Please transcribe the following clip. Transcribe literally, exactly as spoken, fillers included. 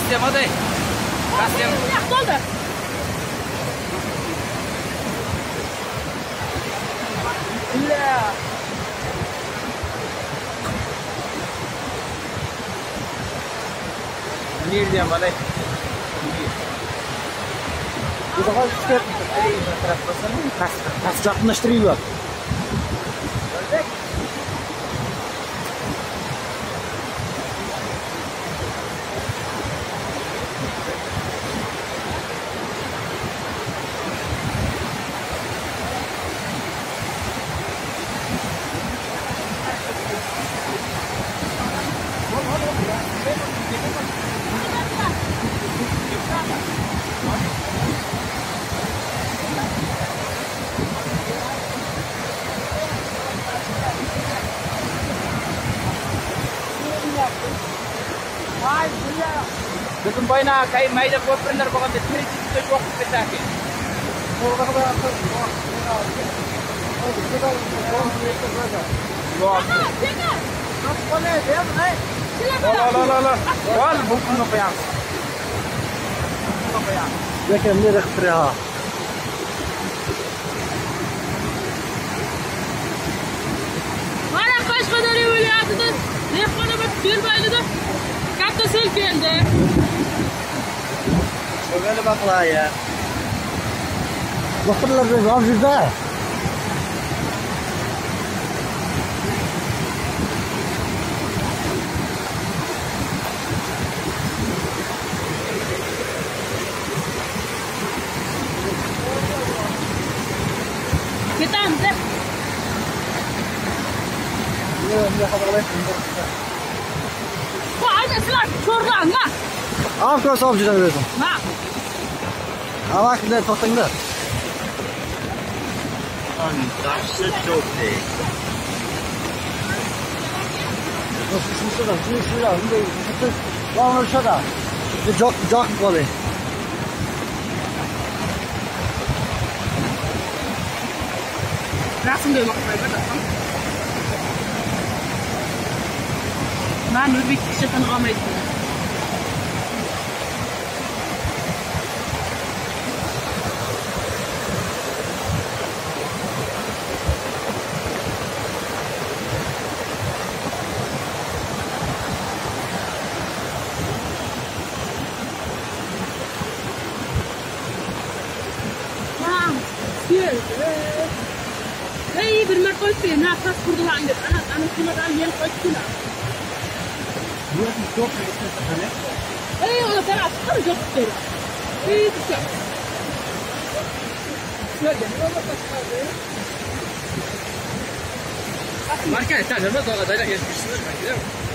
Kastım hadi. Kastım. Ne oldu? İlla. Nereden bana? Bu da çıkıyor. Ey, taraftasın. Kas, kas yakınlaştırıyor. Dukun boyuna kay mayda ko'pirlar bo'lganda tiriklikda yo'q ketadi. La la la la. Wal bukunu qo'yamiz. Bukunu qo'yamiz. Lekin nere qitira. Mana Qashqadaryo viloyatida dehqonlar bermaydi. Katta sel keldi. Şöyle bakla ya. Bakırlar da avcıda. Ketamiz. Ne kadar Bu ayda sizlar ko'rgan, ha? Avkros avcıdan verdim. Ha. Ama kimler to'xtanglar. Andaşı çok iyi. Shunisi da, shunisi da, bunday Vamos shada. Joq, joq qoling. Rasmga yo'qmaydi. Men Nurbek kishi tanig'olmaydi. Hey, bir marta qo'yib, nafas qurdilar deb. Ana, ana shundan men qo'yibdilar. Bu çok güzel. Hey, ona taraf qara jo'q dedi. Hey, tushdi. Şöyle, ne oldu Marka, sen nima qiladi? Aytishsiz,